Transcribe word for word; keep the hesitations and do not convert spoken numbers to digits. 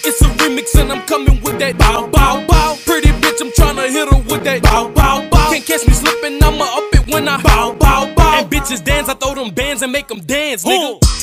It's a remix and I'm coming with that bow, bow, bow. Pretty bitch, I'm tryna hit her with that bow, bow, bow. Can't catch me slipping, I'ma up it when I bow, bow, bow. And bitches dance, I throw them bands and make them dance, nigga.